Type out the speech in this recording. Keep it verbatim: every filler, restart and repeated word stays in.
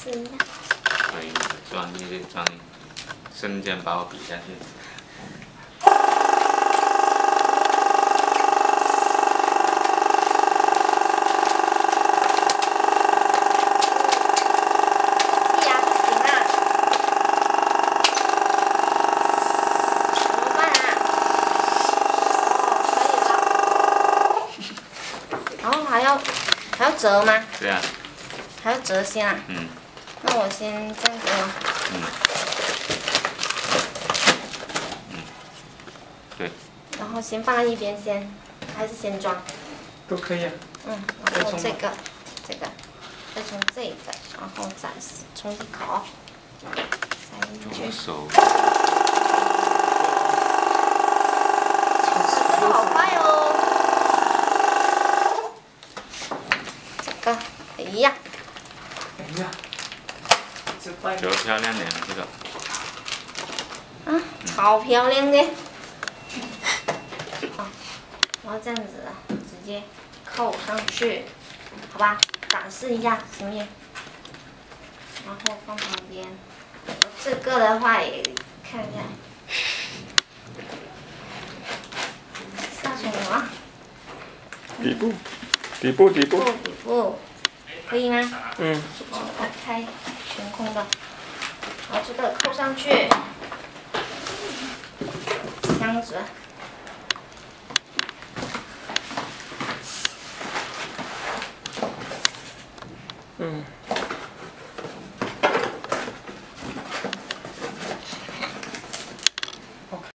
试一下。 可以，专业的专业，瞬间把我比下去。 还要折吗？ 对啊。 还要折先啊？ 嗯。 那我先这样子哦。 嗯。嗯。对。 然后先放在一边先，还是先装？ 都可以啊。 嗯，然后这个，这个，再从这个，然后再冲一口，塞进去。 手。 这个好快哦。 这个，哎呀， 哎呀，这多漂亮的这个。 啊，超漂亮的。啊，然后这样子直接扣上去，好吧？展示一下行不行？然后放旁边。这个的话也看一下。下什么？ 底部。 底部，底部， 底部，可以吗？ 嗯。 打开，悬空的，然后这个扣上去，这样子。 嗯。